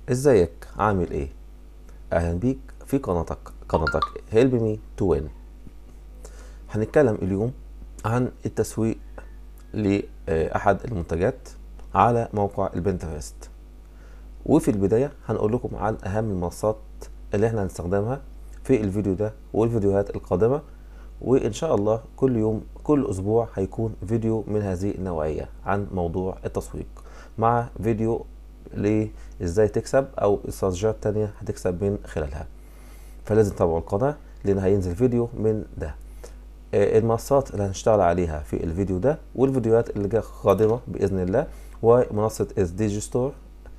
ازيك؟ عامل ايه؟ اهلا بيك في قناتك Help Me to Win. هنتكلم اليوم عن التسويق لأحد المنتجات على موقع البنترست. وفي البداية هنقول لكم عن أهم المنصات اللي احنا هنستخدمها في الفيديو ده والفيديوهات القادمة. وإن شاء الله كل أسبوع هيكون فيديو من هذه النوعية عن موضوع التسويق، مع فيديو لإزاي تكسب أو استراتيجيات تانية هتكسب من خلالها. فلازم تتابعوا القناة لأن هينزل فيديو من ده. المنصات اللي هنشتغل عليها في الفيديو ده والفيديوهات اللي جايه قادمة بإذن الله، ومنصة اس دي جي ستور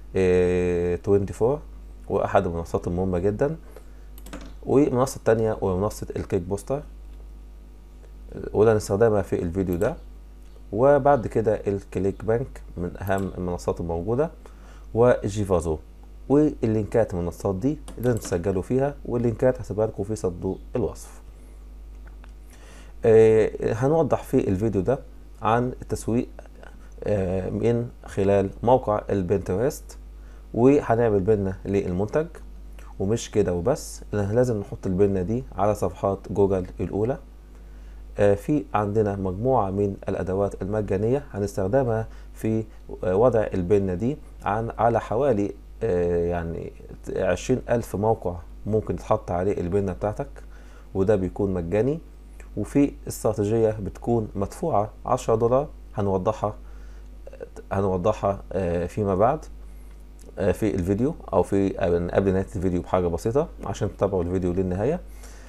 24، وأحد المنصات المهمة جدا. ومنصة تانية ومنصة الكيك بوستر، وده هنستخدمها في الفيديو ده. وبعد كده الكليك بانك من أهم المنصات الموجودة، وجيفازو. واللينكات المنصات دي لازم تسجلوا فيها، واللينكات هسيبها لكم في صندوق الوصف. هنوضح في الفيديو ده عن التسويق من خلال موقع البنترست، وهنعمل بينا للمنتج. ومش كده وبس، لازم نحط البينا دي على صفحات جوجل الأولى. في عندنا مجموعة من الأدوات المجانية هنستخدمها في وضع البينا دي على حوالي يعني 20,000 موقع ممكن تحط عليه البينا بتاعتك، وده بيكون مجاني. وفي استراتيجية بتكون مدفوعة $10 هنوضحها فيما بعد في الفيديو، او في قبل نهاية الفيديو بحاجة بسيطة عشان تتابعوا الفيديو للنهاية.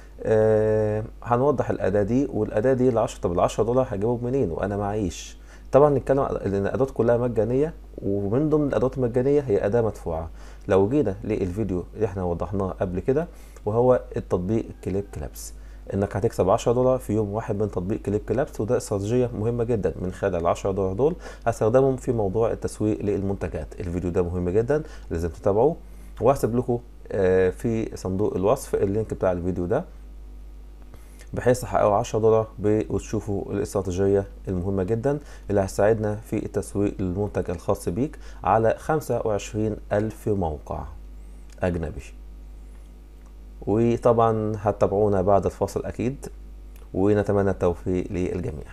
هنوضح الأداة دي، والأداة دي طب $10 هجيبهم منين وأنا معيش؟ طبعا نتكلم ان الأدوات كلها مجانية، ومن ضمن الأدوات المجانية هي أداة مدفوعة. لو جينا للفيديو اللي احنا وضحناه قبل كده، وهو التطبيق كليب كلابس، انك هتكسب $10 في يوم واحد من تطبيق كليب كلابس. وده استراتيجية مهمة جدا. من خلال $10 دول هستخدمهم في موضوع التسويق للمنتجات. الفيديو ده مهم جدا، لازم تتابعوه. وهسيب لكم في صندوق الوصف اللينك بتاع الفيديو ده، بحيث تحققوا $10 وتشوفوا الاستراتيجية المهمة جدا اللي هتساعدنا في التسويق للمنتج الخاص بيك على 25,000 موقع أجنبي. وطبعا هتتابعونا بعد الفاصل أكيد، ونتمنى التوفيق للجميع.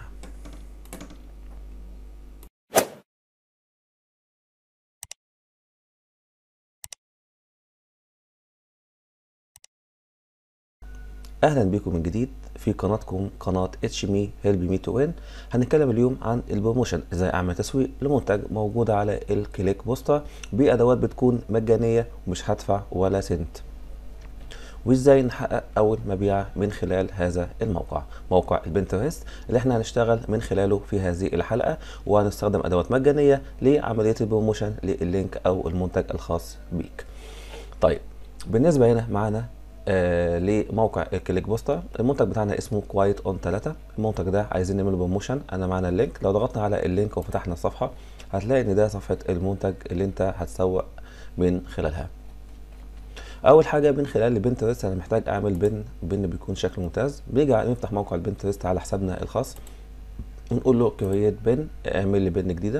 اهلا بكم من جديد في قناتكم، قناه اتش مي هيلب مي تو وين. هنتكلم اليوم عن البروموشن، ازاي اعمل تسويق لمنتج موجود على الكليك بوستر بادوات بتكون مجانيه ومش هدفع ولا سنت. وازاي نحقق اول مبيع من خلال هذا الموقع، موقع البنترست اللي احنا هنشتغل من خلاله في هذه الحلقه. وهنستخدم ادوات مجانيه لعمليه البروموشن لللينك او المنتج الخاص بيك. طيب، بالنسبه هنا معانا لموقع الكليك بوستر، المنتج بتاعنا اسمه كوايت اون 3. المنتج ده عايزين نعمله بروموشن. انا معانا اللينك، لو ضغطنا على اللينك وفتحنا الصفحه هتلاقي ان ده صفحه المنتج اللي انت هتسوق من خلالها. اول حاجه من خلال البنترست انا محتاج اعمل بن بيكون شكل ممتاز. بيجي نفتح موقع البنترست على حسابنا الخاص ونقول له كرييت بن، اعمل لي بن جديده،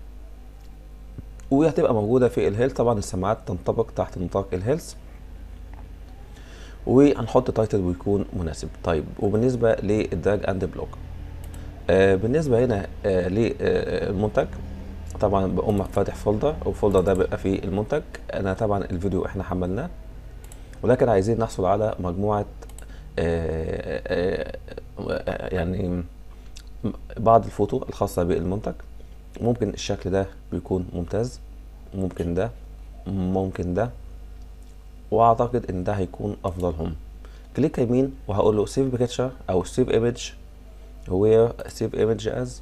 وهتبقى موجوده في الهيلث. طبعا السماعات تنطبق تحت نطاق الهيلث، وهنحط تايتل ويكون مناسب. طيب، وبالنسبه للدراج اند بلوك، بالنسبه هنا للمنتج، طبعا بقوم فاتح فولدر، والفولدر ده بيبقى فيه المنتج. انا طبعا الفيديو احنا حملناه، ولكن عايزين نحصل على مجموعه يعني بعض الفوتو الخاصه بالمنتج. ممكن الشكل ده بيكون ممتاز، ممكن ده، ممكن ده، واعتقد ان ده هيكون افضلهم. كليك يمين وهقول له سيف بيكتشر او سيف ايمج، وير سيف ايمج از،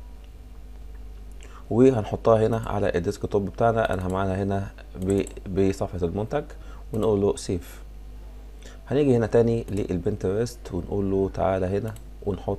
وهنحطها هنا على الديسكتوب بتاعنا. انا معانا هنا بصفحه المنتج، ونقول له سيف. هنيجي هنا تاني للبنترست ونقول له تعالى هنا ونحط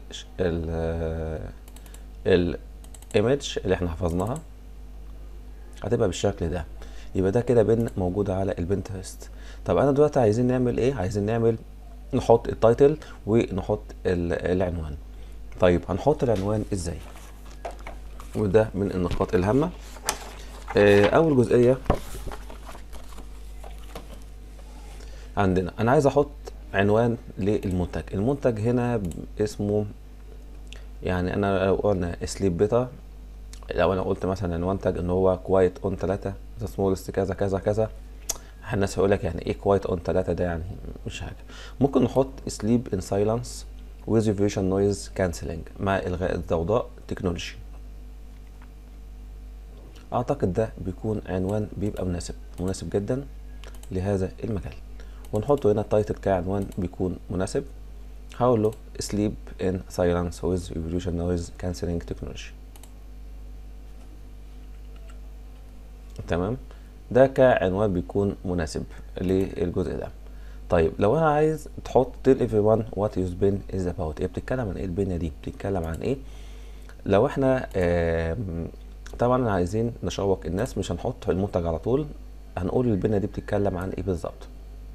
الايمج اللي احنا حفظناها، هتبقى بالشكل ده. يبقى ده كده بن موجوده على البنترست. طب انا دلوقتي عايزين نعمل ايه؟ عايزين نحط التايتل ونحط العنوان. طيب، هنحط العنوان ازاي؟ وده من النقاط الهامه. اول جزئيه عندنا انا عايز احط عنوان للمنتج. المنتج هنا اسمه، يعني انا لو قلنا سليب بيتا، لو انا قلت مثلا المنتج ان هو كوايت اون 3 ذا سمولست كذا كذا كذا، الناس هيقول لك يعني ايه كوايت اون 3 ده؟ يعني مش حاجه. ممكن نحط سليب ان سايلنس with vibration noise cancelling مع الغاء الضوضاء تكنولوجي. اعتقد ده بيكون عنوان بيبقى مناسب جدا لهذا المجال، ونحطه هنا. التايتل كعنوان بيكون مناسب. هقول له sleep in silence with vibration noise cancelling technology. تمام، ده كعنوان بيكون مناسب للجزء ده. طيب لو انا عايز تحط tell everyone what your pen is about، ايه بتتكلم عن ايه البنية دي؟ بتتكلم عن ايه؟ لو احنا طبعا عايزين نشوق الناس، مش هنحط المنتج على طول، هنقول البنية دي بتتكلم عن ايه بالظبط.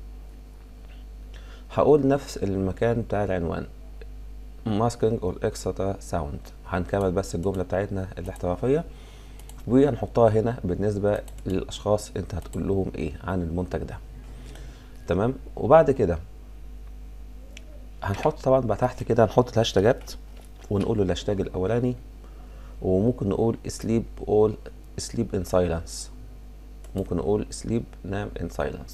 هقول نفس المكان بتاع العنوان masking or extra sound، هنكمل بس الجملة بتاعتنا الاحترافية وهنحطها هنا بالنسبة للأشخاص انت هتقول لهم ايه عن المنتج ده. تمام، وبعد كده هنحط طبعا بقى تحت كده هنحط الهاشتاجات، ونقول له الهاشتاج الأولاني، وممكن نقول sleep in silence، ممكن نقول sleep نام in silence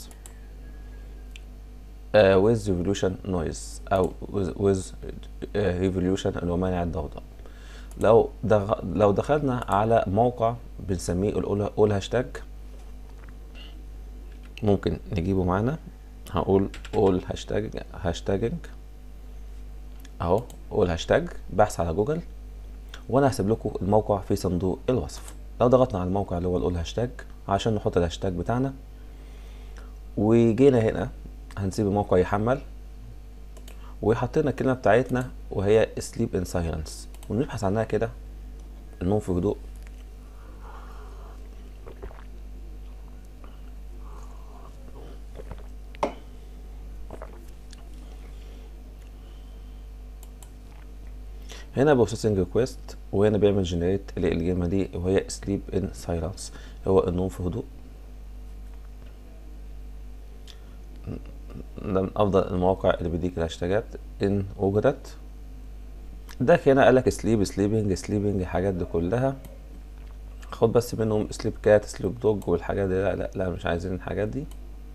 with revolution noise أو with revolution اللي هو مانع الضوضاء. لو دخلنا على موقع بنسميه قول هاشتاج، ممكن نجيبه معانا. هقول قول هاشتاجنج اهو، قول هاشتاج بحث على جوجل، وانا هسيب لكم الموقع في صندوق الوصف. لو ضغطنا على الموقع اللي هو القول هاشتاج عشان نحط الهاشتاج بتاعنا، وجينا هنا هنسيب الموقع يحمل، وحطينا الكلمة بتاعتنا وهي sleep in silence، ونبحث عنها كده، النوم في هدوء. هنا بروسيسنج ريكويست، وهنا بيعمل جنريت للكلمة دي وهي sleep in silence، هو النوم في هدوء. ده من افضل المواقع اللي بيديك الهاشتاجات ان وجدت. ده هنا قالك سليبنج الحاجات دي كلها، خد بس منهم سليب كات سليب دوج والحاجات دي. لا مش عايزين الحاجات دي.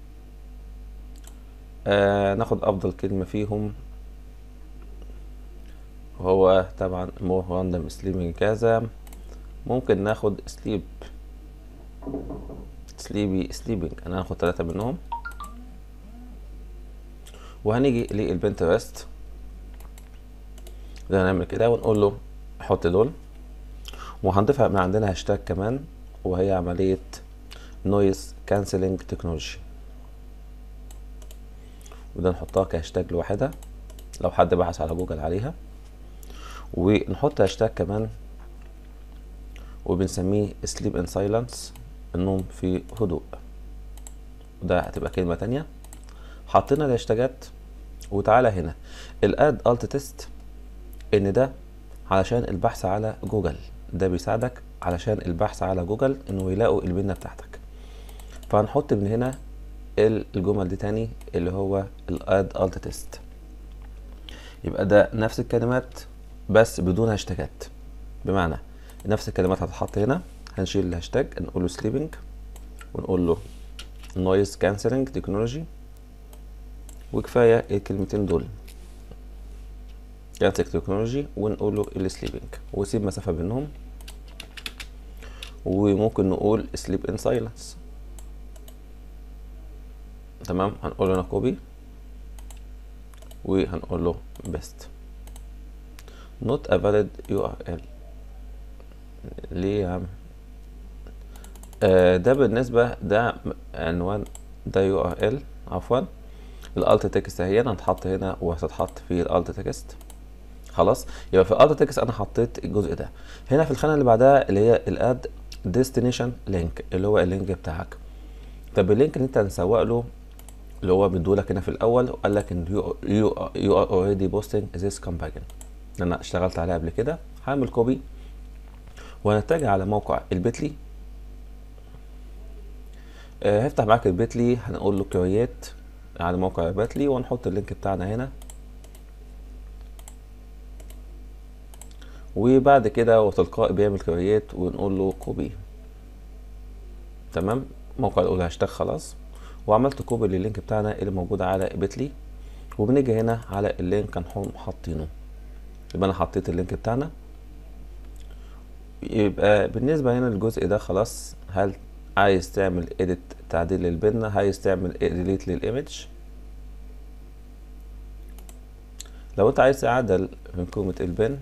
ناخد افضل كلمة فيهم، وهو طبعا مور راندوم سليبنج كذا. ممكن ناخد سليبنج، انا هاخد 3 منهم. وهنيجي للبنترست، ده هنعمل كده ونقول له حط دول، وهنضيفها من عندنا هاشتاج كمان، وهي عملية نويز كانسلنج تكنولوجي، وده نحطها كهاشتاج لوحدها لو حد بحث على جوجل عليها. ونحط هاشتاج كمان وبنسميه sleep in silence، النوم في هدوء، وده هتبقى كلمة تانية. حطينا الهاشتاجات، وتعالى هنا الاد الت تيست، ان ده علشان البحث على جوجل، ده بيساعدك علشان البحث على جوجل انه يلاقوا البنة بتاعتك. فهنحط من هنا الجمل دي تاني اللي هو الاد الت تيست، يبقى ده نفس الكلمات بس بدون هاشتاجات. بمعنى نفس الكلمات هتتحط هنا، هنشيل الهاشتاج، نقول له sleeping، ونقول له noise cancelling technology، وكفايه الكلمتين دول cancelling technology، ونقول له sleeping، وسيب مسافه بينهم. وممكن نقول sleep in silence. تمام، هنقول له هنا كوبي، وهنقول له best not a valid URL. ليه يا عم؟ ده بالنسبة ده عنوان، ده URL عفوا. الالت تكست اهي هتتحط هنا وهتتحط في الالت تكست. خلاص، يبقى في الالت تكست انا حطيت الجزء ده. هنا في الخانة اللي بعدها اللي هي الاد ديستنيشن لينك، اللي هو اللينك بتاعك. طب اللينك اللي انت هنسوق له اللي هو مديهولك هنا في الاول، وقال لك ان يو ار اوريدي بوستنج ذيس كامباجن، انا اشتغلت عليها قبل كده. هعمل كوبي وهنتجه على موقع البيتلي. هفتح معاك البيتلي، هنقول له كرييت على موقع باتلي، ونحط اللينك بتاعنا هنا. وبعد كده هو تلقائي بيعمل كريات ونقول له كوبي. تمام، موقع الاول هاشتاج خلاص، وعملت كوبي لللينك بتاعنا اللي موجود على بيتلي. وبنيجي هنا على اللينك هنحط حاطينه، يبقى انا حطيت اللينك بتاعنا. يبقى بالنسبة هنا للجزء ده خلاص. هل عايز تعمل اديت تعديل للبنة، عايز تعمل ديليت للايمج؟ لو انت عايز تعدل من قيمة البن،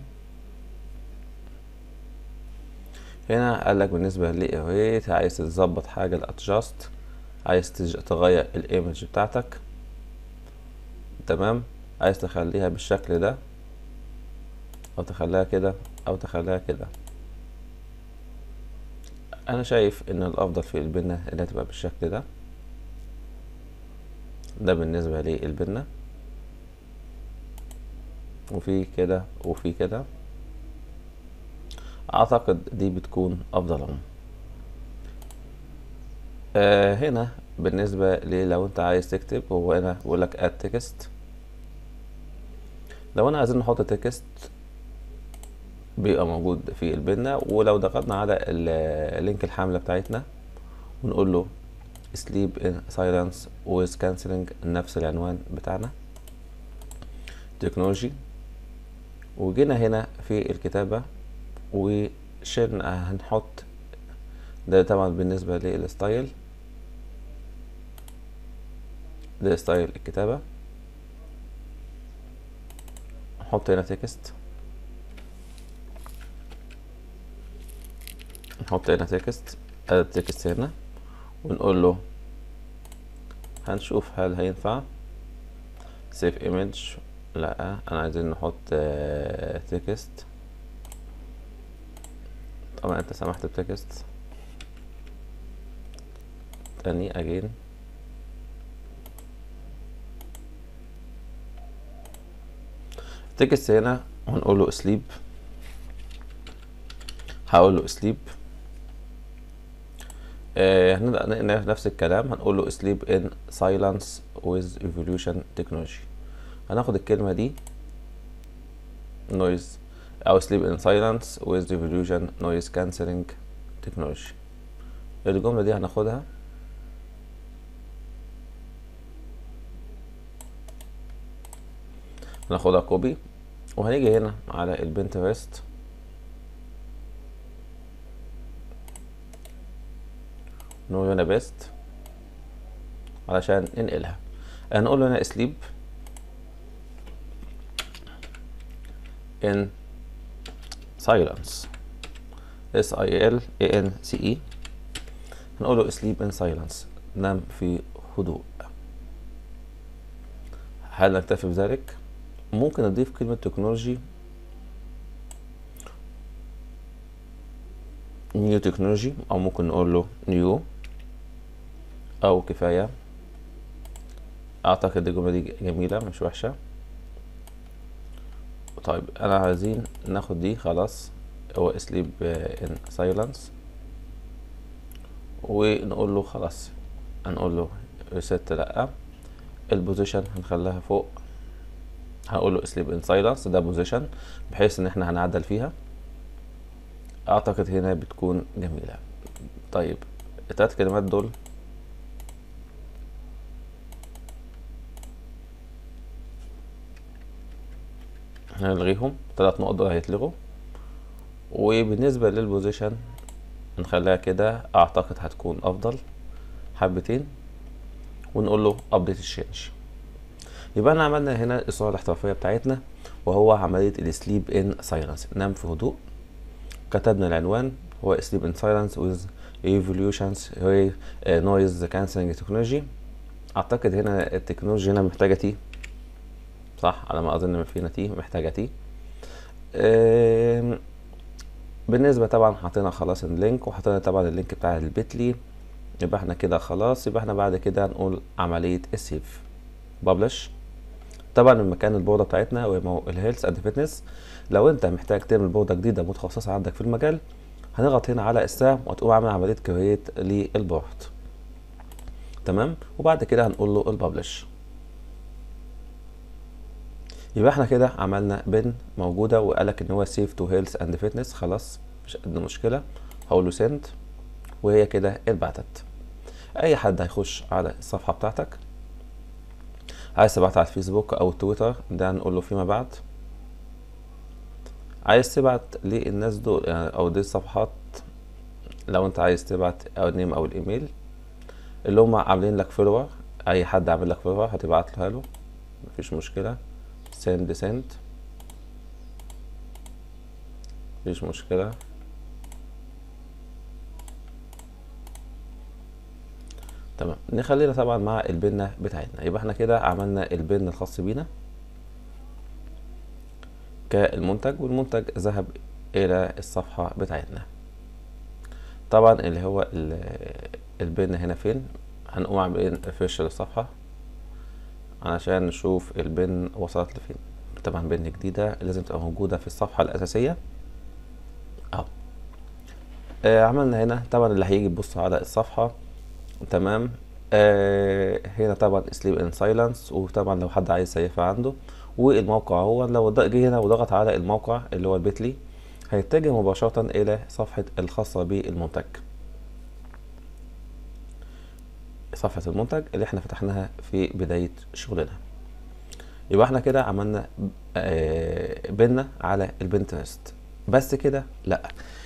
هنا قال لك بالنسبة للإيريت عايز تظبط حاجة الادجاست، عايز تغير الايمج بتاعتك. تمام، عايز تخليها بالشكل ده او تخليها كده او تخليها كده. انا شايف ان الافضل في البنة انها تبقى بالشكل ده. ده بالنسبة للبنة، وفي كده وفي كده. اعتقد دي بتكون افضلهم. هنا بالنسبة لو انت عايز تكتب، هو هنا بيقول لك اد تكست. لو انا عايزين نحط تكست بيبقى موجود في البنة. ولو ضغطنا على اللينك الحملة بتاعتنا ونقول له sleep in silence with canceling، نفس العنوان بتاعنا تكنولوجي، وجينا هنا في الكتابة وشلنا هنحط ده طبعا بالنسبة للستايل، ده ستايل الكتابة. نحط هنا تكست، نحط هنا تكست، اد تكست هنا، ونقول له هنشوف هل هينفع سيف ايمج. لا، انا عايزين نحط تكست. طبعا انت سمحت بتكست تاني اجين. تكست هنا ونقول له سليب، هقول له سليب. هنبدأ نفس الكلام، هنقول له sleep in silence with evolution technology. هناخد الكلمة دي noise أو sleep in silence with evolution noise cancelling technology. الجملة دي هناخدها كوبي، وهنيجي هنا على البنترست نقول هنا بيست علشان ننقلها. هنقول له هنا sleep in silence silence. هنقول له sleep in silence، نام في هدوء. هل نكتفي بذلك؟ ممكن نضيف كلمة تكنولوجي، نيو تكنولوجي، او ممكن نقول له نيو، او كفاية. اعتقد الجملة دي جميلة مش وحشة. طيب انا عايزين ناخد دي خلاص، هو sleep in silence، ونقول له خلاص، هنقول له reset. لا، البوزيشن هنخليها فوق، هقول له sleep in silence ده بوزيشن بحيث ان احنا هنعدل فيها. اعتقد هنا بتكون جميلة. طيب التلات كلمات دول هنلغيهم، 3 نقط دول هيتلغوا. وبالنسبة للبوزيشن نخليها كده، اعتقد هتكون افضل حبتين، ونقول له update change. يبقى احنا عملنا هنا الصورة الاحترافية بتاعتنا، وهو عملية السليب ان سايلنس، نام في هدوء. كتبنا العنوان هو sleep in silence with evolutions noise cancelling technology. اعتقد هنا التكنولوجيا هنا محتاجة تي، صح؟ على ما اظن فينا تي محتاجة تي. بالنسبة طبعا حطينا خلاص اللينك، وحطينا طبعا اللينك بتاع البيتلي. يبقى احنا كده خلاص. يبقى احنا بعد كده هنقول عملية السيف ببلش. طبعا المكان البوردة بتاعتنا وهو الهيلث اند فيتنس. لو انت محتاج تعمل بوردة جديدة متخصصة عندك في المجال، هنضغط هنا على السهم وتقوم عامل عملية كرييت للبورد. تمام، وبعد كده هنقول له الببلش. يبقى احنا كده عملنا بن موجودة، وقالك ان هو سيف تو هيلث اند فيتنس، خلاص مش قد مشكلة. هقول له سند، وهي كده اتبعتت. اي حد هيخش على الصفحة بتاعتك، عايز تبعتها على الفيسبوك او تويتر، ده هنقول له فيما بعد. عايز تبعت للناس دول يعني، او دي الصفحات، لو انت عايز تبعت او النيم او الايميل اللي هم عاملين لك فولور، اي حد عامل لك فولور هتبعت له، مفيش مشكلة. سند مفيش مشكلة. تمام، نخلينا طبعا مع البنة بتاعتنا. يبقى احنا كده عملنا البن الخاص بينا كالمنتج، والمنتج ذهب الى الصفحة بتاعتنا. طبعا اللي هو البن هنا فين، هنقوم عاملين ريفرش للصفحة علشان نشوف البن وصلت لفين. طبعا بن جديدة لازم تبقى موجودة في الصفحة الأساسية اهو. عملنا هنا طبعا اللي هيجي يبص على الصفحة. تمام. هنا طبعا سليب ان سايلنس، وطبعا لو حد عايز يسيفها عنده. والموقع هو لو جه هنا وضغط على الموقع اللي هو البيتلي، هيتجه مباشرة الى صفحة الخاصة بالمنتج، صفحة المنتج اللي احنا فتحناها في بداية شغلنا. يبقى احنا كده عملنا بنا على البنترست. بس كده لا،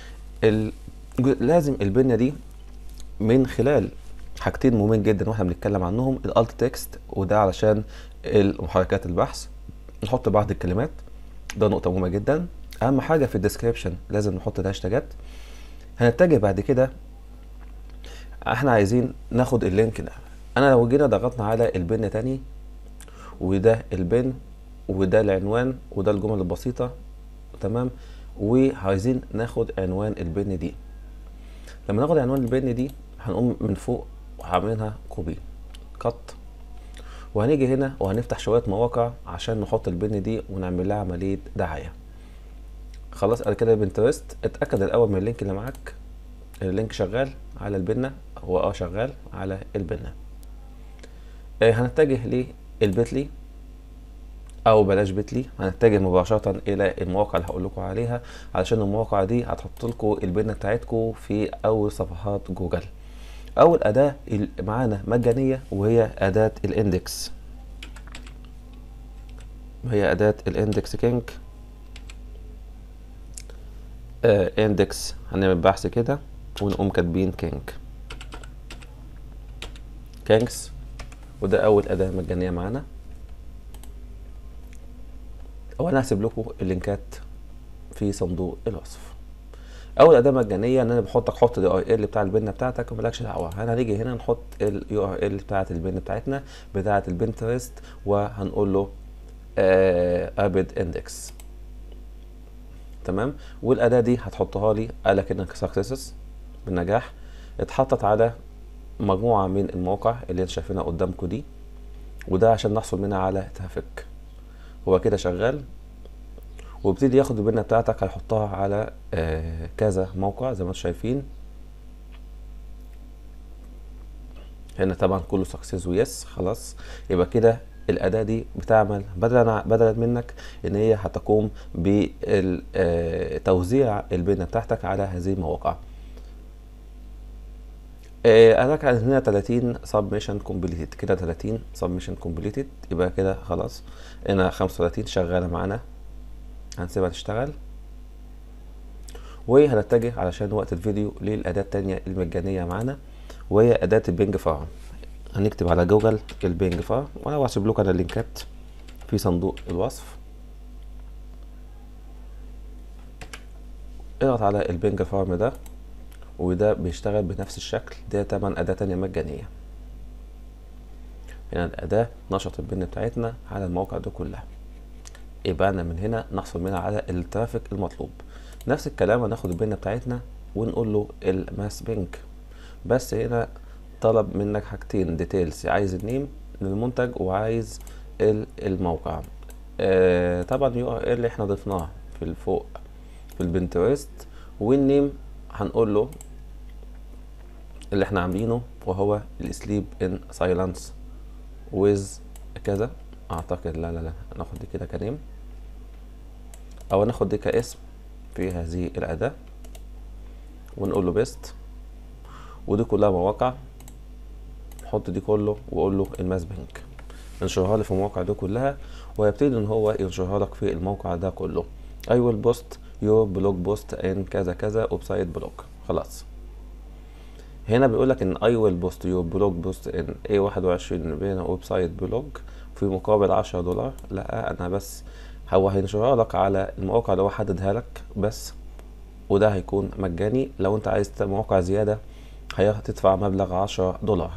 لازم البنة دي من خلال حاجتين مهمين جدا واحنا بنتكلم عنهم، الالت تكست، وده علشان محركات البحث، نحط بعض الكلمات، ده نقطة مهمة جدا. اهم حاجة في الديسكريبشن لازم نحط الهاشتاجات. هنتجه بعد كده، احنا عايزين ناخد اللينك ده. انا لو جينا ضغطنا على البن تاني، وده البن، وده العنوان، وده الجمل البسيطة، تمام، وعايزين ناخد عنوان البن دي. لما ناخد عنوان البن دي هنقوم من فوق وعاملينها كوبي كت، وهنيجي هنا وهنفتح شوية مواقع عشان نحط البن دي ونعمل لها عملية دعاية. خلاص انا كده بنترست. اتأكد الاول من اللينك اللي معاك، اللينك شغال على البنة، هو شغال على البنة. هنتجه للبيتلي، او بلاش بيتلي، هنتجه مباشرة الى المواقع اللي هقول لكم عليها، علشان المواقع دي هتحط لكم البنة بتاعتكم في اول صفحات جوجل. اول اداة معانا مجانية وهي اداة الاندكس، وهي اداة الاندكس كينج. اندكس، هنعمل بحث كده ونقوم كاتبين كينجز، وده اول اداة مجانية معانا. وانا هسيب لكم اللينكات في صندوق الوصف. اول اداه مجانيه ان انا حط اليو ار ال بتاع البن بتاعتك ومالكش دعوه. هنيجي هنا نحط اليو ار ال بتاعت البن بتاعتنا بتاعه البنترست، وهنقول له ابد اندكس. تمام، والاداه دي هتحطها لي، قالك انك سكسسس، بالنجاح، اتحطت على مجموعه من المواقع اللي انت شايفينها قدامكم دي، وده عشان نحصل منها على ترافيك. هو كده شغال، وابتدي ياخد البنة بتاعتك هيحطها على كذا موقع زي ما انتم شايفين هنا. طبعا كله سكسس ويس، خلاص. يبقى كده الاداة دي بتعمل بدلا منك ان هي هتقوم بتوزيع البنة بتاعتك على هذه المواقع. انا كان هنا 30 سبمشن كومبليتد، كده 30 سبمشن كومبليتد، يبقى كده خلاص. هنا 35 شغالة معانا، هنسيبها تشتغل. وهنتجه علشان وقت الفيديو للأداة التانية المجانية معانا، وهي أداة البينج فارم. هنكتب على جوجل البينج فارم، وأنا هسيب لكم أنا اللينكات في صندوق الوصف. اضغط على البينج فارم ده، وده بيشتغل بنفس الشكل. ده طبعا أداة تانية مجانية. هنا الأداة نشط البن بتاعتنا على المواقع دي كلها، يبقى أنا من هنا نحصل منها على الترافيك المطلوب. نفس الكلام هناخد البن بتاعتنا ونقول له الماس بينج، بس هنا طلب منك حاجتين ديتيلز، عايز النيم للمنتج وعايز الموقع. طبعا يو ار ال احنا ضفناه في الفوق في البنترست، والنيم هنقول له اللي احنا عاملينه، وهو السليب ان سايلنس ويز كذا. اعتقد لا ناخد دي كده كنيم، او ناخد دي كاسم في هذه الاداة ونقول له بيست، ودي كلها مواقع. نحط دي كله واقول له الماس بنك، انشرها لي في المواقع دي كلها، ويبتدي ان هو ينشرها لك في الموقع ده كله. I will post your blog post in كذا كذا ويب سايت بلوج. خلاص هنا بيقول لك ان I will post your blog post in A21 بين ويب سايت بلوج في مقابل $10. لا انا بس هو هينشرها لك على المواقع اللي هو حددها لك بس، وده هيكون مجاني. لو انت عايز مواقع زيادة هتدفع مبلغ $10.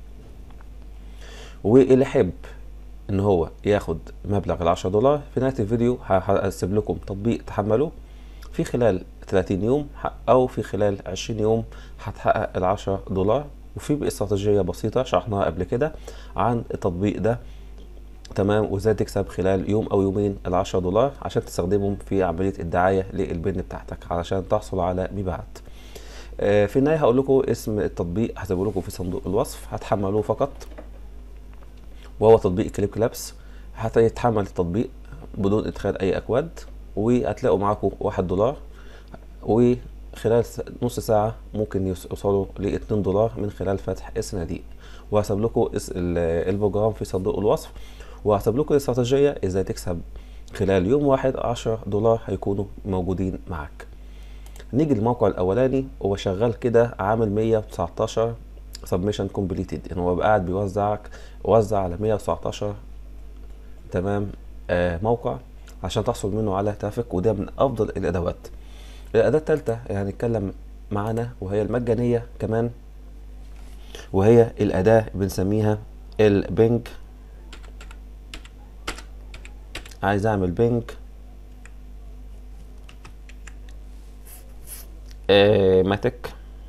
واللي يحب ان هو ياخد مبلغ $10 في نهاية الفيديو هسيب لكم تطبيق تحملوه في خلال 30 يوم او في خلال 20 يوم هتحقق $10. وفي استراتيجية بسيطة شرحناها قبل كده عن التطبيق ده، تمام، وازاي تكسب خلال يوم او يومين $10 عشان تستخدمهم في عملية الدعاية للبن بتاعتك علشان تحصل على مبيعات. في النهاية هقول لكم اسم التطبيق هسيبه لكم في صندوق الوصف، هتحملوه فقط، وهو تطبيق كليب كلابس. هيتحمل التطبيق بدون ادخال اي اكواد، وهتلاقوا معاكم $1، وخلال نص ساعة ممكن يوصلوا $2 من خلال فتح الصناديق. وهسيب لكم البروجرام في صندوق الوصف، وهسيب لكم الاستراتيجية ازاي تكسب خلال يوم واحد $10 هيكونوا موجودين معاك. نيجي للموقع الاولاني، هو شغال كده عامل 119 سبمشن كومبليتد، يعني هو قاعد وزع على 119 تمام موقع عشان تحصل منه على ترافيك، وده من افضل الادوات. الاداه الثالثه هنتكلم معانا وهي المجانيه كمان، وهي الاداه بنسميها البنج. عايز اعمل بنج ماتيك،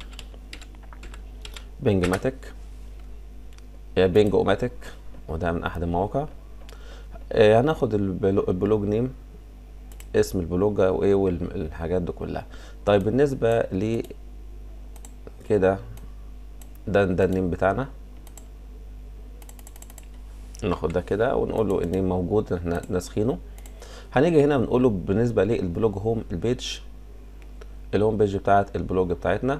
بنج ماتيك، بنج اوماتيك، وده من احد المواقع. هناخد البلوج نيم، اسم البلوج او ايه والحاجات دي كلها. طيب بالنسبه ل كده ده النيم بتاعنا، ناخد ده كده ونقول له النيم موجود احنا ناسخينه. هنيجي هنا بنقول له بالنسبه للبلوج هوم البيج، الهوم بيج بتاعت البلوج بتاعتنا،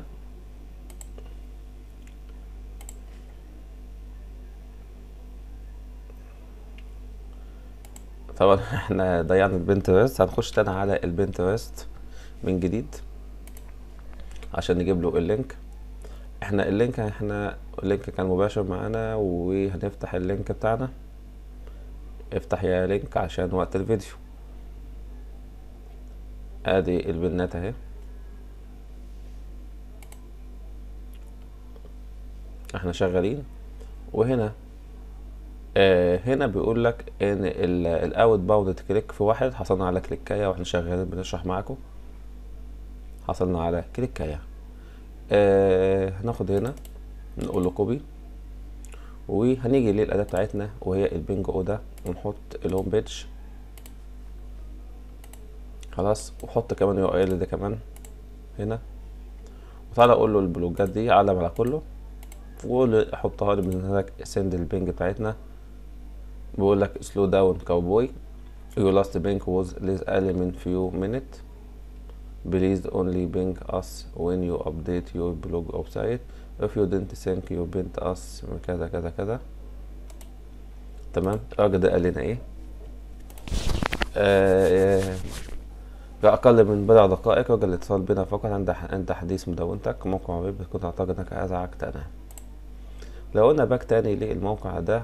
طبعا احنا ضيعنا البنترست، هنخش تاني على البنترست من جديد عشان نجيب له اللينك. اللينك كان مباشر معانا، وهنفتح اللينك بتاعنا. افتح يا لينك عشان وقت الفيديو. ادي البنات اهي، احنا شغالين. وهنا هنا بيقول لك ان الاوت باوند كليك في واحد، حصلنا على كليكايه واحنا شغالين بنشرح معاكم، حصلنا على كليكايه. هناخد هنا نقول له كوبي، وهنيجي للاداه بتاعتنا وهي البنج اودا، ونحط الهوم بيج. خلاص، وحط كمان يو ال ده كمان هنا، وتعالى اقول له البلوجات دي علم على كله، وقول له احطها لي من هناك سند البنج بتاعتنا. بيقول لك سلو داون كاوبوي، your last ping was less early few minutes, please only ping us when you update your blog website, if you didn't think you pinged us كذا كذا كذا. تمام، الراجل ده قال لنا ايه؟ بأقل من بضع دقائق يرجى الاتصال بنا فقط عند تحديث مدونتك. موقع ويب بتكون تعتقد انك ازعجت انا. لو قلنا باك تاني للموقع ده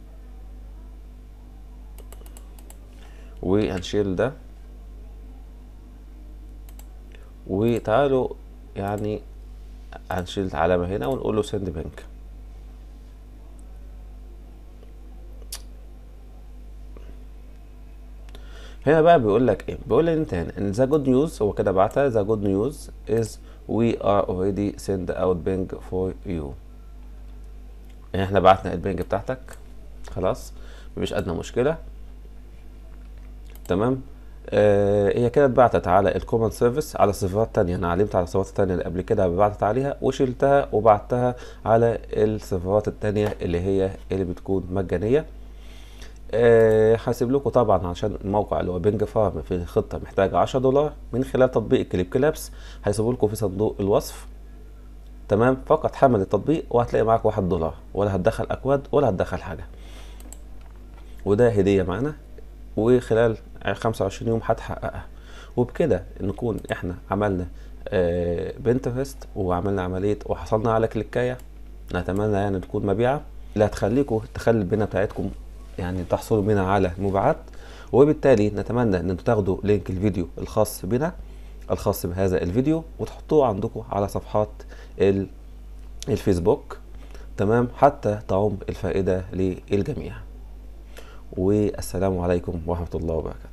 وهنشيل ده، وتعالوا يعني هنشيل العلامة هنا ونقول له سند بنك. هنا بقى بيقول لك ايه؟ بيقول لي انت هنا ان ذا جود نيوز، هو كده بعتها ذا جود نيوز از وي ار اوريدي سند اوت بنج فور يو، يعني احنا بعتنا البنج بتاعتك خلاص، مفيش ادنى مشكلة. تمام، هي كده اتبعتت على الكومن سيرفيس على سيرفرات تانية. انا علمت على السيرفرات التانية اللي قبل كده بعتت عليها وشلتها وبعتها على السيرفرات التانية اللي بتكون مجانية. هسيب لكم طبعا عشان الموقع اللي هو بينج فارم في خطه محتاجه 10 دولار من خلال تطبيق كليب كلابس، هيسيبوا لكم في صندوق الوصف. تمام، فقط حمل التطبيق وهتلاقي معاك 1 دولار، ولا هتدخل اكواد ولا هتدخل حاجه، وده هديه معانا، وخلال 25 يوم هتحققها. وبكده نكون احنا عملنا بنترست وعملنا عمليه وحصلنا على كليكايه، نتمنى يعني تكون مبيعه اللي هتخليكم تخلي البنه بتاعتكم يعني تحصلوا منها على مبيعات. وبالتالي نتمنى ان انتوا تاخدوا لينك الفيديو الخاص بنا، الخاص بهذا الفيديو، وتحطوه عندكم على صفحات الفيسبوك. تمام، حتى تعم الفائدة للجميع. والسلام عليكم ورحمة الله وبركاته.